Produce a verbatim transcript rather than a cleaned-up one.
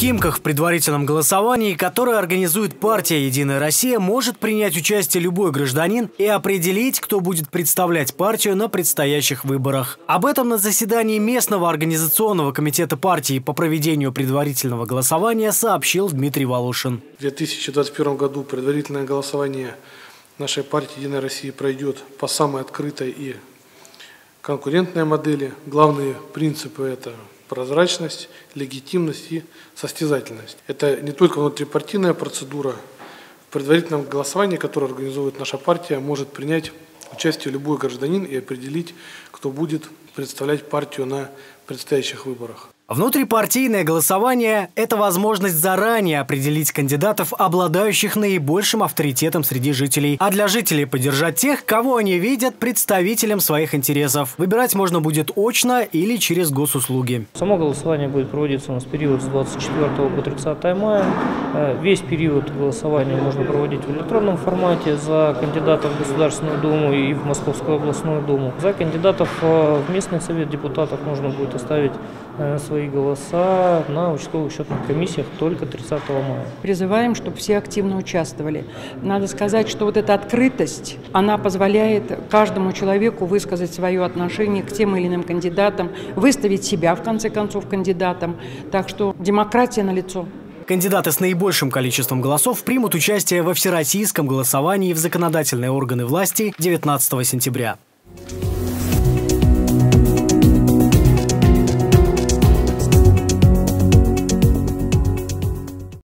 Химках в предварительном голосовании, которое организует партия «Единая Россия», может принять участие любой гражданин и определить, кто будет представлять партию на предстоящих выборах. Об этом на заседании местного организационного комитета партии по проведению предварительного голосования сообщил Дмитрий Волошин. В две тысячи двадцать первом году предварительное голосование нашей партии «Единая Россия» пройдет по самой открытой и конкурентной модели. Главные принципы – это прозрачность, легитимность и состязательность. Это не только внутрипартийная процедура. В предварительном голосовании, которое организует наша партия, может принять участие любой гражданин и определить, кто будет представлять партию на предстоящих выборах. Внутрипартийное голосование – это возможность заранее определить кандидатов, обладающих наибольшим авторитетом среди жителей, а для жителей поддержать тех, кого они видят представителем своих интересов. Выбирать можно будет очно или через госуслуги. Само голосование будет проводиться у нас в период с двадцать четвёртого по тридцатое мая. Весь период голосования можно проводить в электронном формате за кандидатов в Государственную Думу и в Московскую областную Думу. За кандидатов в местный совет депутатов можно будет оставить свои голоса на участковых счетных комиссиях только тридцатого мая. Призываем, чтобы все активно участвовали. Надо сказать, что вот эта открытость, она позволяет каждому человеку высказать свое отношение к тем или иным кандидатам, выставить себя, в конце концов, кандидатом. Так что демократия налицо. Кандидаты с наибольшим количеством голосов примут участие во всероссийском голосовании в законодательные органы власти девятнадцатого сентября.